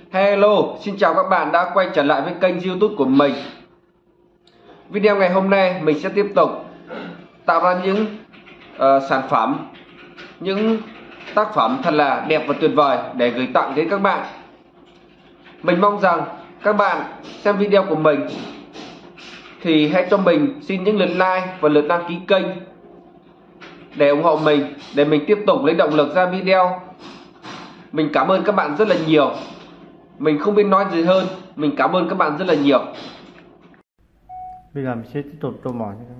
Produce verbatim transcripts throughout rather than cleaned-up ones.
Hello, xin chào các bạn đã quay trở lại với kênh YouTube của mình. Video ngày hôm nay mình sẽ tiếp tục tạo ra những uh, sản phẩm, những tác phẩm thật là đẹp và tuyệt vời để gửi tặng đến các bạn. Mình mong rằng các bạn xem video của mình thì hãy cho mình xin những lượt like và lượt đăng ký kênh để ủng hộ mình, để mình tiếp tục lấy động lực ra video. Mình cảm ơn các bạn rất là nhiều. Mình không biết nói gì hơn. Mình cảm ơn các bạn rất là nhiều. Bây giờ mình sẽ tiếp tục tô màu cho các bạn.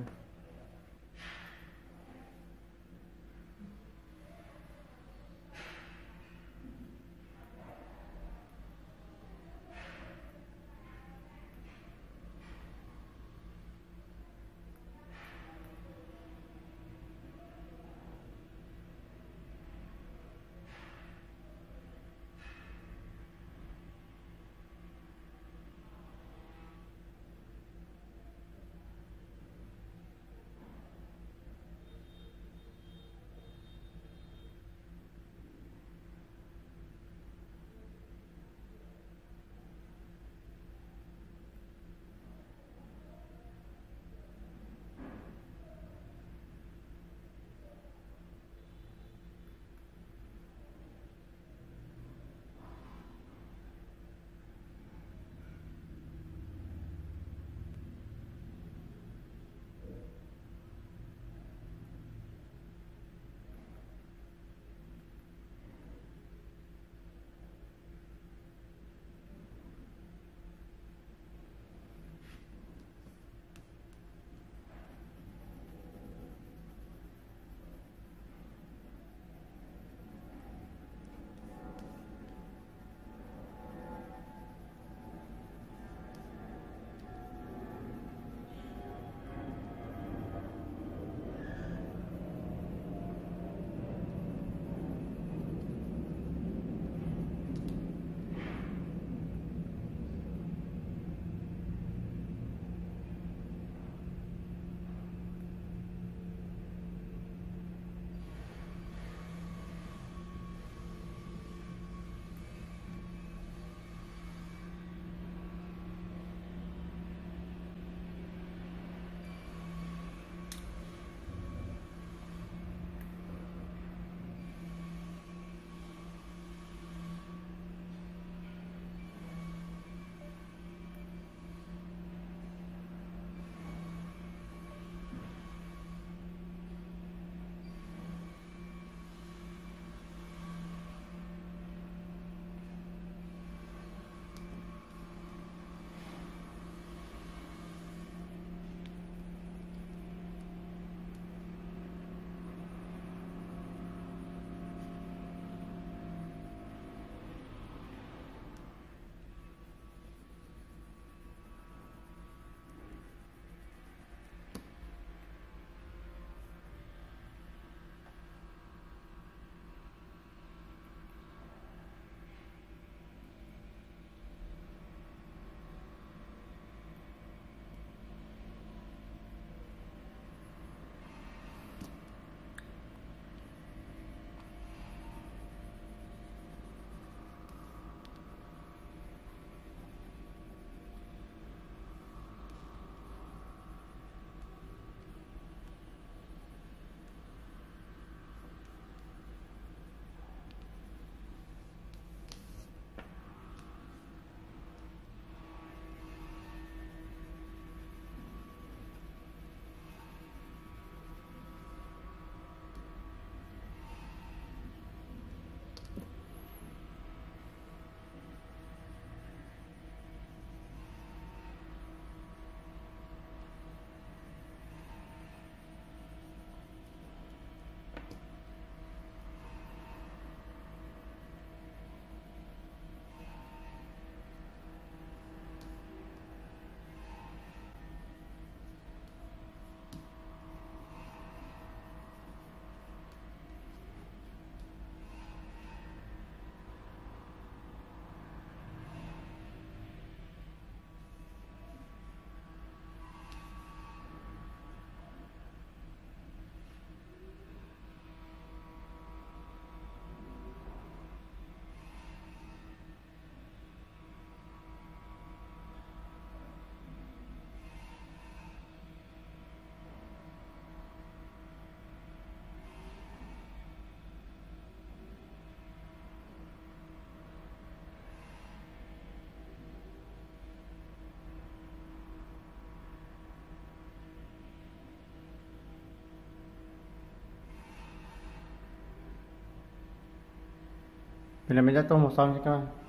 Thì là mình đã tô một xong cho các bạn.